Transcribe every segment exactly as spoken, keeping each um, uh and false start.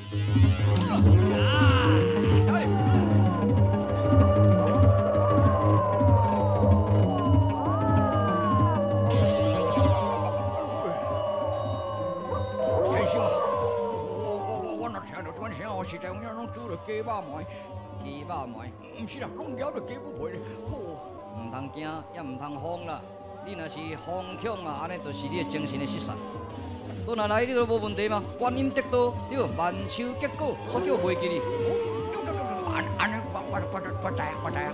实在我拢煮着鸡肉糜，鸡肉糜，毋是啦，拢咬着鸡母皮咧。吼，毋通惊，也毋通慌啦。你若是慌恐啊，安尼就是你的精神的失散。倒来来，你都无问题嘛？观音得道，对，万秋结果，所叫袂记哩。对对对对，安安尼，我我我我知啊，我知啊。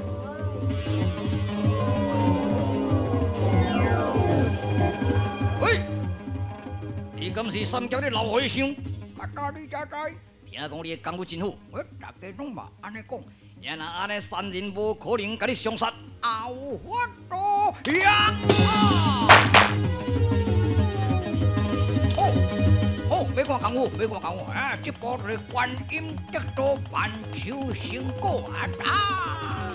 喂，你敢是三峡的老和尚？我知你知知。 听讲你的功夫真好，我大家拢嘛安尼讲，然后安尼三人无可能甲你相杀，啊有法度呀！好，好，要看功夫，要看功夫，啊，这步就是观音得道，万秋成果啊！啊！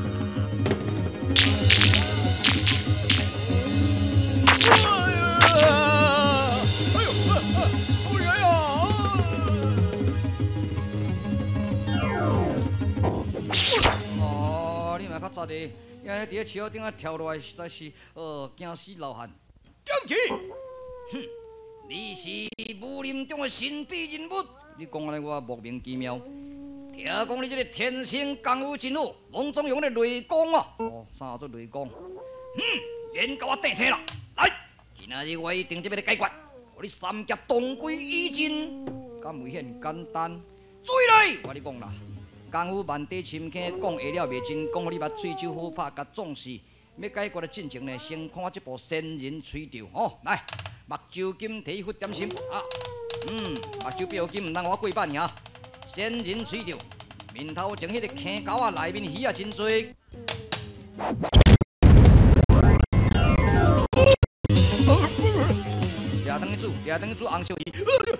哎呦，好厉害呀！ 较早的，因为伫咧树顶啊跳落来，实在是呃惊死老汉。对不起，哼，你是武林中的神秘人物，你讲安尼我莫名其妙。听讲你这个天生功夫真好，拢总用咧雷公啊。哦，啥做雷公？哼，免甲我顶车啦！来，今仔日我一定要你解决，互你三劫同归于尽。敢危险简单？水来，我你讲啦。 功夫万底深坑，讲下了袂真，讲互你捌喙手好拍，甲壮士要解决的进程呢，先看这部仙人垂钓哦。来，目睭金提佛点心啊，嗯，目睭标金毋通我过百尔。仙人垂钓，面头前迄个坑沟啊，内面鱼啊真多。掠汤煮，掠汤煮红烧鱼。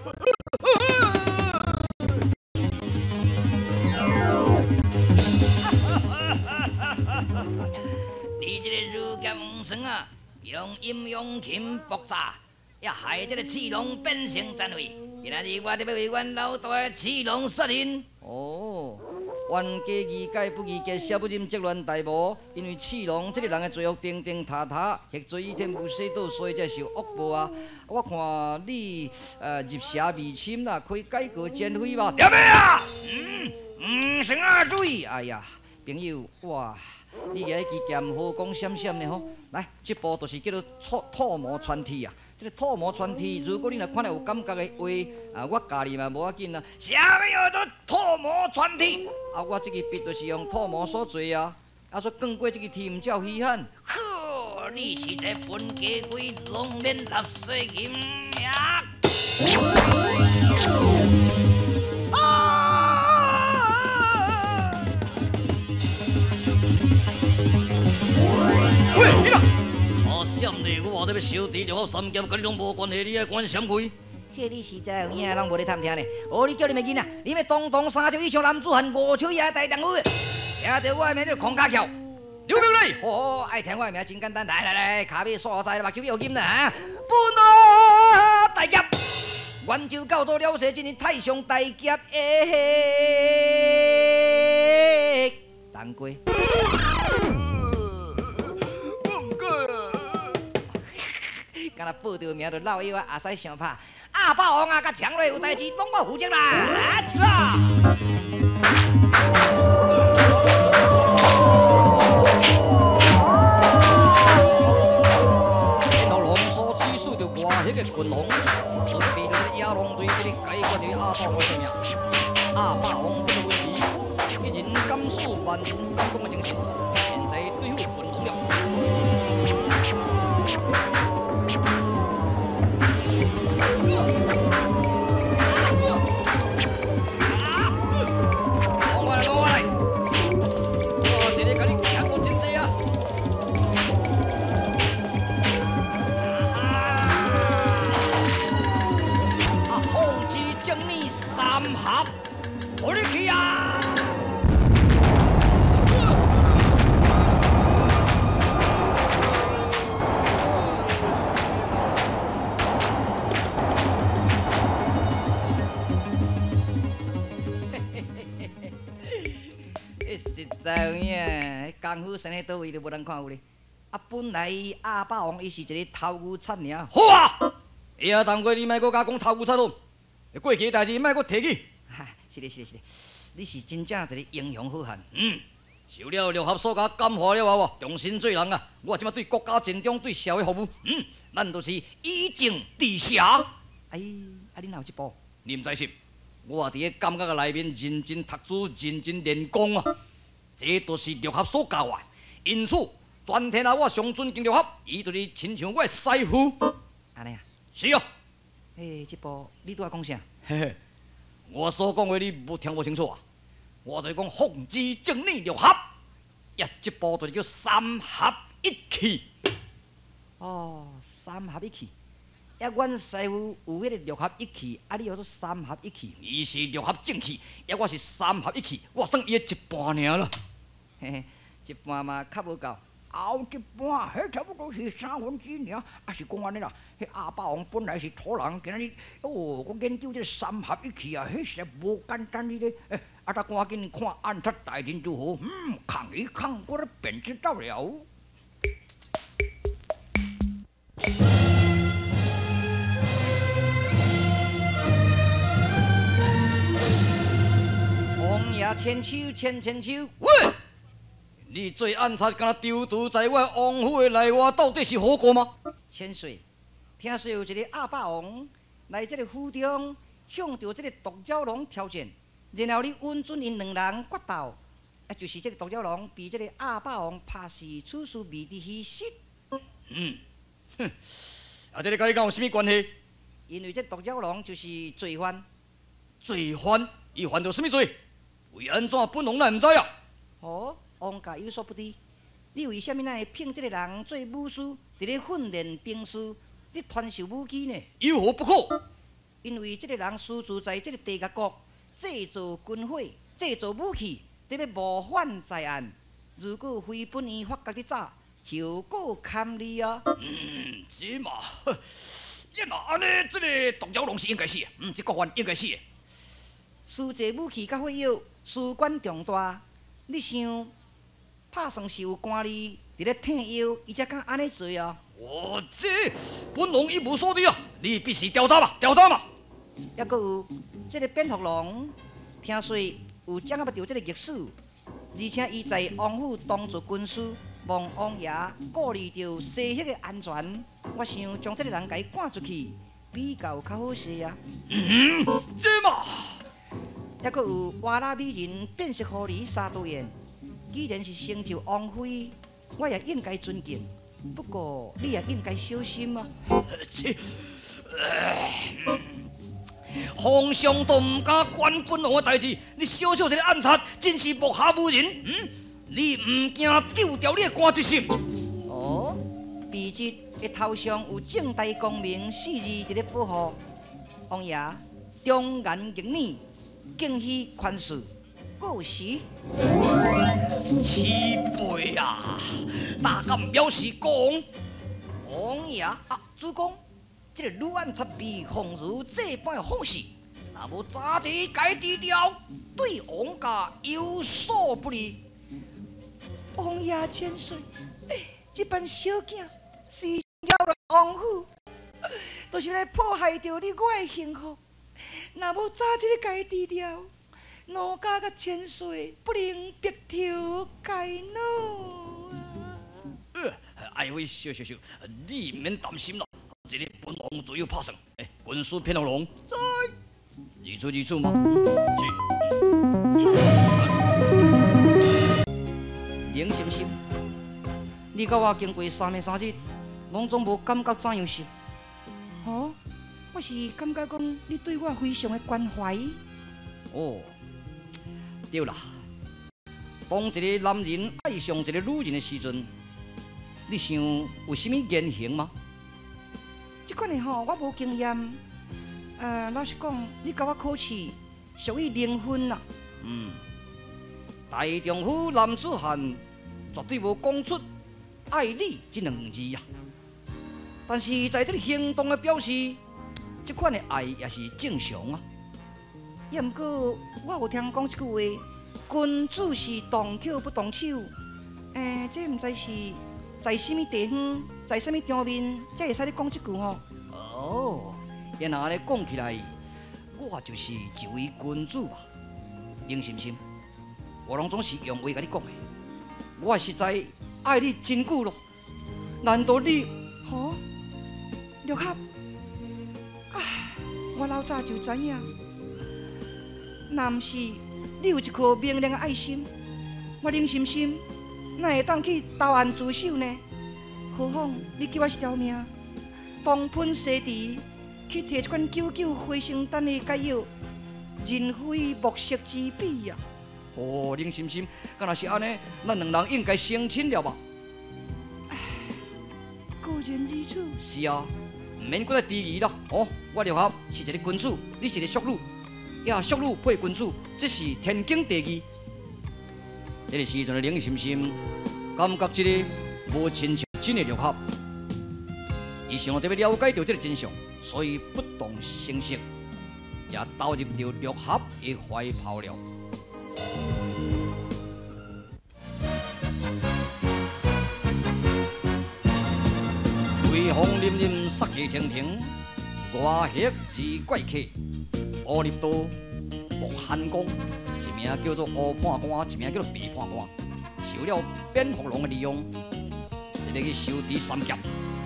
你这个儒家黄霜啊，用阴阳琴爆炸，也害这个刺龙变成残废。今仔日我得要为阮老大的刺龙杀人。哦，冤家宜解不宜结，小不忍则乱大谋。因为刺龙这个人的罪恶定定塌塌，或罪倚天无世道，所以才受恶报啊。我看你呃入邪未深啦，可以改过减肥吧？点咩啊？嗯，唔成啊水！哎呀，朋友哇！ 你个支剑好讲闪闪的吼，来，这部就是叫做吐吐毛穿剃啊。这个吐毛穿剃，如果你若看了有感觉的话，啊，我教你嘛无要紧啊。啥物叫做吐毛穿剃？啊，我这个笔就是用吐毛所做啊。啊，说更过这个剃唔叫稀罕。呵，你是在本家规龙面垃圾金呀？喂，你啦！他闪嘞，我话你要小弟了，我三剑跟你拢无关系，你爱管闪开？迄你实在有影拢无咧探听咧。哦，你叫你咪囡仔，你咪当当三招以上男子汉，五手也大丈夫。听到我的名叫孔家桥，刘表嘞。哦，爱听我的名真简单，来来来，卡尾所在目睭有金啦哈。本啊大劫，元州教导了世，今日太上大劫诶，当归。 敢若报着名，就老友啊，也使相拍。阿霸王啊，甲强瑞有代志，拢我负责啦。啊！然后龙所指使着外迄个群龙，准备着野龙队这里解决着阿霸王的性命。阿霸王不得为敌，一人敢使万人感动的精神，现在对付群龙了。 我的去呀！ 实在有影，功夫生喺倒位都无人看有咧。啊，本来阿霸王伊是一个头牛贼尔。好啊！会啊，当过你莫搁甲讲头牛贼咯，过去的代志莫搁提起。哈，是咧是咧是咧，你是真正一个英雄好汉。嗯。 受了六合所甲感化了后，重新做人啊！我即马对国家尽忠，对社会服务。嗯，咱都是以正治邪。哎，啊，你哪有这步？你唔知是？我伫咧感觉内面认真读书，认真练功啊！这都是六合所教我，因此全天下我上尊敬六合，伊就是亲像我的师傅。安尼啊？是啊。诶，这步你拄仔讲啥？嘿嘿，我所讲话你无听无清楚啊？ 我就是讲奉旨正理六合，呀，这部就是叫三合一气。哦，三合一气。呀，阮师傅有迄个六合一气，啊，你叫做三合一气。伊是六合正气，呀，我是三合一气，我算伊的一半尔啦。嘿嘿，一半嘛较无够。后一半，迄差不多是三分之二，啊是讲安尼啦。迄阿霸王本来是土人，今日哦，我研究这三合一气啊，迄实在无简单哩咧。欸 啊！他赶紧看暗杀大人如何？嗯，看一看，我便知道了。王爷千秋千千秋，喂！你做暗杀，敢丢毒在我王府的内外，到底是何故吗？千岁，听说有一个阿霸王来这个府中，向着这个独角龙挑战。 然后你温准因两人决斗，啊，就是这个独角龙被这个阿霸王拍死，此事未知虚实。嗯，哼，啊，这个跟你讲有啥物关系？因为这独角龙就是罪犯。罪犯？伊犯着啥物罪？为安怎本王咱唔知啊？哦，王家有所不知，你为虾米会聘这个人做武师，伫咧训练兵士，你传授武器呢？有何不可？因为这个人私住在这个地甲国。 制造军火、制造武器，得要谋反在案。如果非本院发觉得早，后果堪虑啊！嗯，这嘛，这嘛安尼，这个独角龙是应该死的，嗯，这国犯应该死的。私制武器甲火药，事关重大。你想，拍算是有官吏伫咧替药，伊才敢安尼做啊？我这本王一无所知啊！你必须调查嘛，调查嘛！ 还阁有这个蝙蝠龙，听说有掌握到这个历史，而且伊在王府当做军师，望王爷顾虑到西域的安全，我想将这个人给赶出去，比较较好势啊。嗯，这嘛，还阁有瓦拉美人变色狐狸沙都燕，既然是成就王妃，我也应该尊敬，不过你也应该小心啊。这，呃 皇上都唔敢管本王的代志，你小小一个暗杀，真是目下无人。嗯，你唔惊丢掉你的官职心？哦，笔直的头上有正大光明四字伫咧保护。王爷，忠言逆耳，敬许宽恕，过时。七辈啊，大敢表示讲，王爷啊，主公。 这个女暗贼被奉如这般的方式，若无早一该低调，对王家有所不利。王爷千岁，这般小囝是要了王府，都是来迫害着你我的幸福。若无早一个该低调，奴家甲千岁不能白头偕老啊！哎喂，小小小，你免担心啦。 这个本王自有拍算。哎，军师偏龙龙，在，二出二出嘛。是。林心心，你甲我经过三暝三日，拢总无感觉怎样是？哦，我是感觉讲你对我非常的关怀。哦，对啦。当一个男人爱上一个女人的时阵，你想有啥物言行吗？ 这款的吼，我无经验。呃，老实讲，你甲我考试属于零分啦。嗯，大丈夫男子汉绝对无讲出爱你这两字啊。但是在这个行动的表示，这款的爱也是正常啊。也毋过，我有听讲一句话， 君子是动口不动手。诶、欸，这毋知是在什么地方，在什么场面，才会使你讲这句吼？ 哦，原来安尼讲起来，我就是一位君子吧。林心心，我拢总是用话甲你讲的，我实在爱你真久咯。难道你？ 吼，玉合，啊，我老早就知影，若毋是你有一颗明亮的爱心，我林心心哪会当去投案自首呢？何况你救我一条命，东喷西池，去摕一款九九花生蛋的解药，人非木石之比呀！ 哦，林心心，敢若是安尼，咱两人应该成亲了吧？ 果然如此。 是啊，唔免搁再迟疑啦。哦，我刘合是一个君子，你是一个淑女，呀，淑女配君子，这是天经地义。这个时阵的林心心，感觉这个无亲像真的刘合，伊想要特别了解到这个真相，所以不动声色，也投入到刘合的怀抱了。微风凛凛，杀气腾腾，外黑而怪客，乌立刀、木罕公，一名叫做乌判官，一名叫做白判官，受了蝙蝠龙的利用，一个去收敌三劫。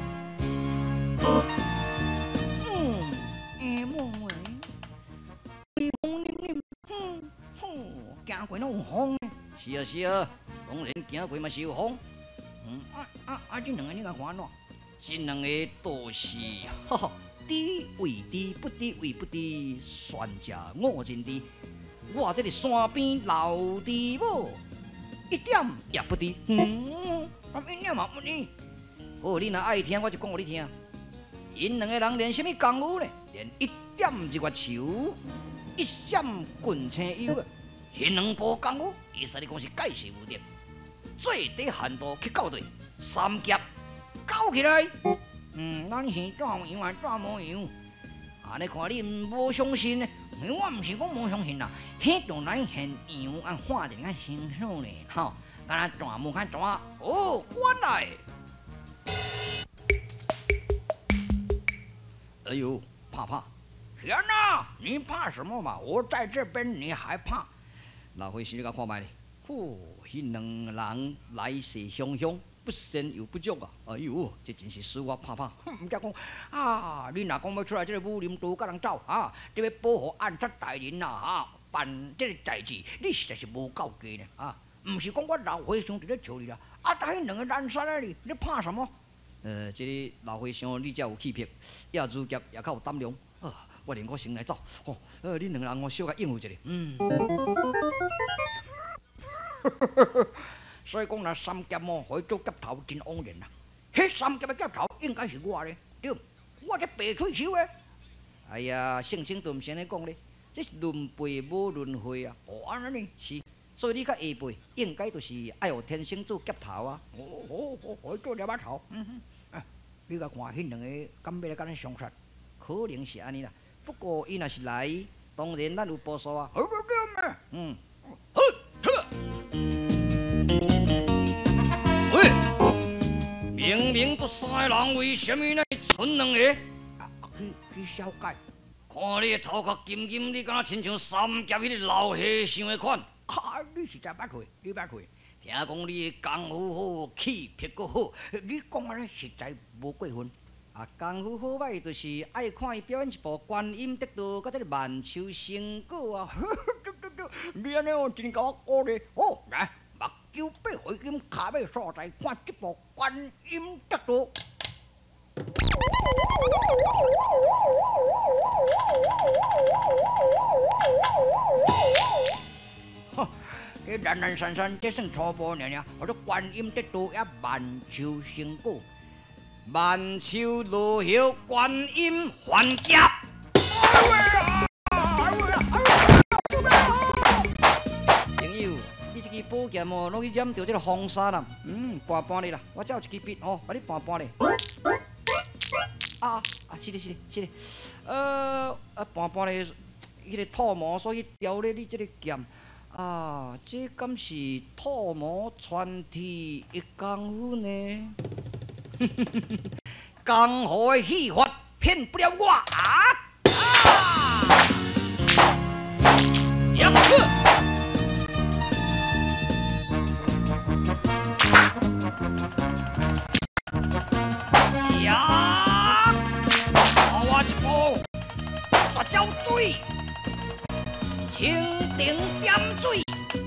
嗯，下梦话，微风凛凛，哼哼，行过拢有风呢。 是啊是啊，当然行过嘛是有风。 嗯，啊啊啊！这两个你甲看怎？ 这两个都是，哈哈，知为知，不知为不知，悬者我真知。我这个山边老弟母，一点也不知。 嗯，啊，一点嘛不知。 哦，你若爱听，我就讲互你听。因两个人练什么功夫呢？练一点日月球，一闪棍青腰啊！迄两部功夫，会使你讲是盖世无敌。最低限度去到对三劫。搞起来， 嗯，咱是怎样啊？怎模样？ 安尼看你无相信呢？ 我毋是讲无相信啦，迄种咱现场啊，画得较清楚呢，吼，敢若转模较转， 哦，原来。哎呦，怕怕！ 天哪，你怕什么嘛？我在这边，你还怕？ 老回时你甲看卖咧，嚯，迄两人来势汹汹。不sen又不足啊！哎呦，这真是使我怕怕。 毋则讲啊，你若讲要出来这个武林都甲人走啊，这要保护暗杀大人呐啊，办这个代志，你实在是无够格呢啊！毋是讲我老和尚伫咧笑你啦，啊，但迄两个难杀啊你，你怕什么？ 呃，这个老和尚你才有气魄，也如夹也较有胆量啊！我连我先来走，吼，呃，恁两人我小可应付一下。 嗯。所以讲那三劫哦，可以做夹头真枉然啦。迄三劫的夹头应该是我咧，对，我这白吹手咧。 哎呀，圣经都毋是安尼讲咧，这是轮辈无轮回啊。 哦，安尼呢？ 是，所以你较下辈应该就是爱有天生做夹头啊。 哦哦哦，可以做夹把头。嗯哼，哎，你甲看迄两个敢要来甲咱相杀？ 可能是安尼啦。不过伊若是来，当然咱有保守啊。 好不对嘛？ 嗯。 好，好。 喂，明明都三个人，为什么呢？剩两个？ 啊，去去小解。 看你头壳金金，你敢若亲像三劫迄个老和尚的款。 啊，你实在捌会，你捌会。 听讲你功夫好，气魄阁好， 你讲安尼实在无过分。 啊，功夫好歹，就是爱看伊表演一部观音得道，甲这个万秋成果啊！ 对对对，你安尼我真甲我鼓励。哦，来，目睭八回金卡尾所在，看这部观音得道。哈，这懒懒散散，这算初步尔尔。我说观音得道也万秋成果。 万秋落叶，观音还家。朋友，你这支宝剑哦，拢去染着这个风沙啦。嗯，搬搬咧啦，我再有一支笔哦，把你搬搬咧。啊啊，是咧是咧是咧，呃啊搬搬咧，迄个土毛所以雕咧你这个剑。 啊，这敢是吐毛传体一功夫呢？江湖的戏法骗不了我啊！啊！呀呵！呀！我一步绝招水，蜻蜓点水。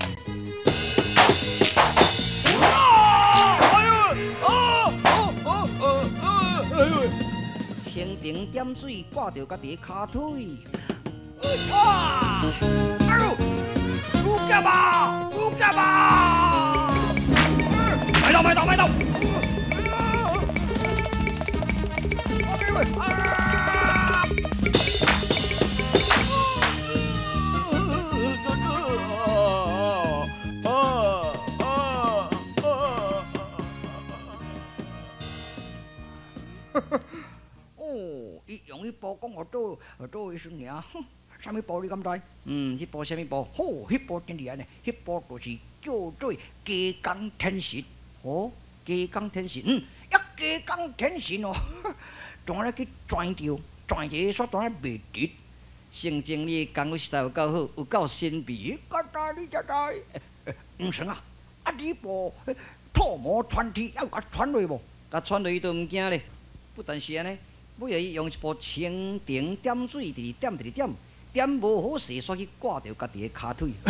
蜻蜓点水，挂着家己的骹腿。啊！哎呦，有夹吧，有夹吧！埋到，埋到，埋到！啊！伊用迄步讲我做做医生尔，哼，啥物步你敢知？嗯，迄步啥物步？吼，迄步真厉害呢！迄步就是叫做鸡公天神。哦，鸡公天神，嗯，一鸡公天神哦，怎啊去转着，转一个煞怎啊袂直？姓郑你功夫实在有够好，有够神秘。个大你才知？唔成啊！啊，你步吐毛传体，要甲传落无？甲传落伊都毋惊咧。不但是安尼。 尾下伊用一部蜻蜓点水，直直点直直点，点无好势，煞去挂着家己的骹腿。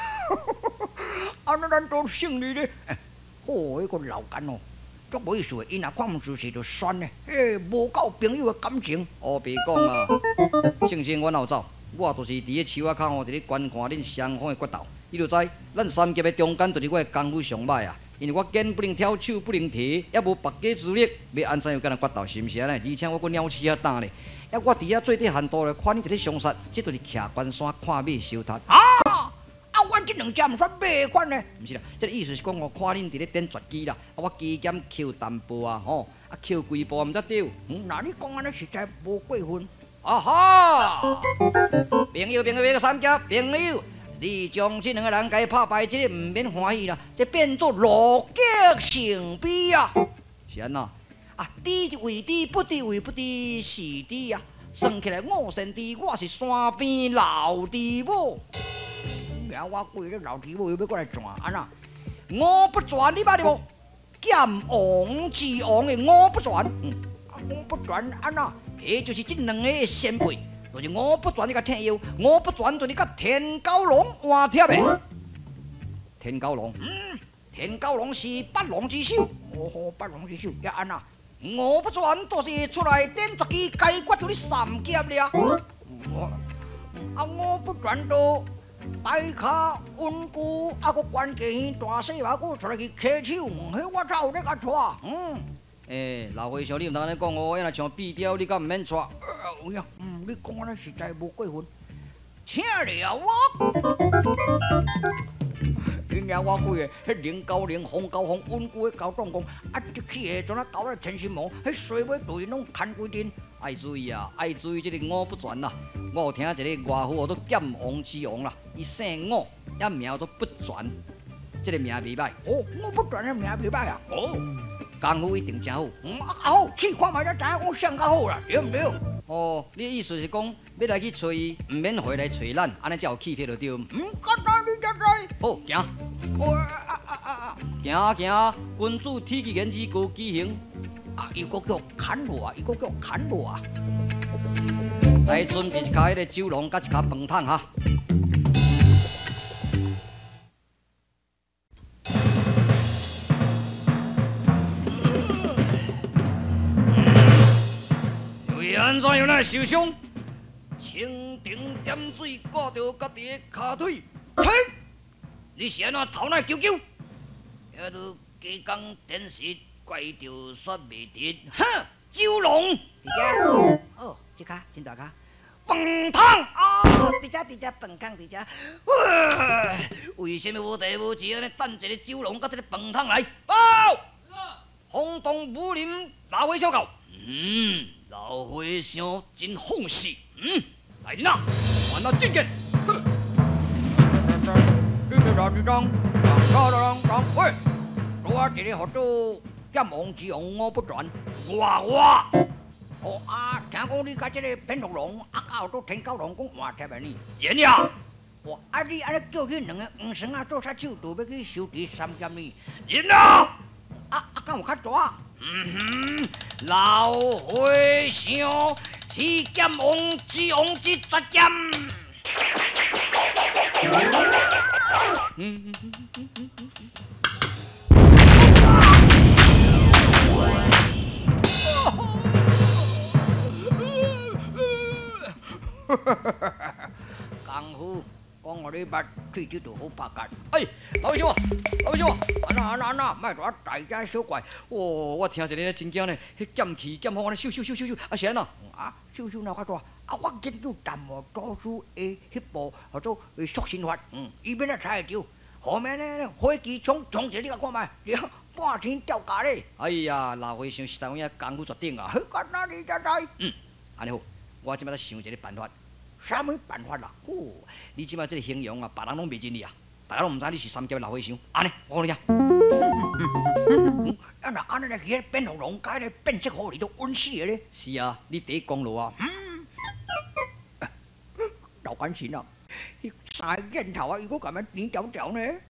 安尼咱都胜利咧！好，迄个老干哦，足无意思的，伊若看毋出是就酸咧，嘿，无够朋友的感情。哦，别讲啦，圣生阮后走，我就是伫咧树仔口吼，伫咧观看恁双方的决斗。你就知，咱三杰的中间就是我的功夫上歹啊。 因为我肩不能挑，手不能提，也无别家之力，要安怎样甲人决斗，是毋是安尼？而且我阁鸟鼠啊胆咧，抑我伫遐做底限度咧，看你伫咧上杀，这就是徛关山看马收摊。啊！啊，阮这两只毋算马款呢？毋是啦，这个意思是讲我看恁伫咧点绝技啦，啊，我加减扣淡薄啊，吼，啊扣几步毋则对。嗯，那你讲安尼实在无过分。啊哈！朋友，朋友，朋友，三家朋友。 你将这两个人该拍败，这个唔免欢喜啦，这变作乐极生悲啊！是安怎？啊，知为知，不知为不知，是知啊！算起来我先知，我是山边老地母。命我贵咧老地母又要过来转安那？我不转，你捌哩无？剑王之王的我不转，嗯，我不转安那？迄就是这两个先辈。 就是我不转你甲天妖，我不转就你甲天蛟龙换贴的。天蛟龙，嗯，天蛟龙是八龙之首，哦吼，八龙之首也安那？我不转就是出来点绝技解决掉你三劫了。我啊，我不转就大卡稳固，啊个关键大细把我出来去开手，迄我才有咧甲带，嗯。 诶，老和尚，你毋通安尼讲哦，要若像闭雕，你敢毋免带？有影，嗯，你讲安尼实在无过分，请了我。因了我几个，迄灵高灵、风高风、稳固的高壮功，啊，一起个像那搞咧天心毛，迄水尾队拢牵规阵。爱注意啊，爱注意这个五不全啦。我有听一个外父叫做剑王之王啦，伊姓五，也名叫做不全，这个名袂歹。哦，我不全的名袂歹啊。哦。 功夫一定真好，嗯，啊好，去看卖才知影讲谁较好啦，对毋对？哦，你的意思是讲要来去找伊，毋免回来找咱，安尼才有气魄就对。嗯，简单你才知。好，行。哦啊啊啊啊！行行，君子体技言之高举行。啊，伊阁叫砍落啊，伊阁叫砍落啊。来准备一卡迄个酒笼，甲一卡饭桶哈。 安怎样来受伤？蜻蜓点水挂着家己的骹腿，嘿！你是安怎头来救救？遐个鸡公天神怪着煞袂直，哼！九龙，伫遮。哦，这卡真大卡。饭桶啊！伫遮伫遮饭桶伫遮。为什么无地无钱安尼等一个九龙甲这个饭桶来？报！轰动武林老伙小狗。嗯。 老和尚真放肆，嗯，来人啊，还他进见！ 之中，当当当当，喂，我这里合作剑王之王我不转，我我。哦啊，听讲你甲这个变龙龙啊，搞到天高龙宫换贴来呢？人呀！我啊，你安尼叫你两个黄绳啊做啥手都要去收第三剑呢？人啊！啊啊，敢有较大？嗯哼，老和尚，此剑王之王之绝剑。嗯。功夫讲我你捌，喙舌就好拍干。哎，老兄啊，老兄啊，安那安那安那，莫大大惊小怪。哦，我听一个真惊呢，迄剑气剑风安尼咻咻咻咻咻，啊是安那？啊，咻咻哪较大？啊，我研究淡漠多数的迄部叫做速心法，嗯，伊免啊猜会着。后面呢，火机冲冲一个你甲看卖，半天掉价咧。哎呀，老和尚实在有影功夫绝顶啊！迄干哪你才知？嗯，安尼好，我即摆在想一个办法。啥物办法啦？哦，你即摆这个形容啊，别人拢袂认你啊，大家拢毋知你是三界老和尚。安尼，我讲你听。啊那安尼咧，迄变龙龙，甲迄个变色狐狸都温死个咧。是啊，你第一公路啊。嗯，老关心啊，迄三个箭头啊，伊搁咁样连条条呢？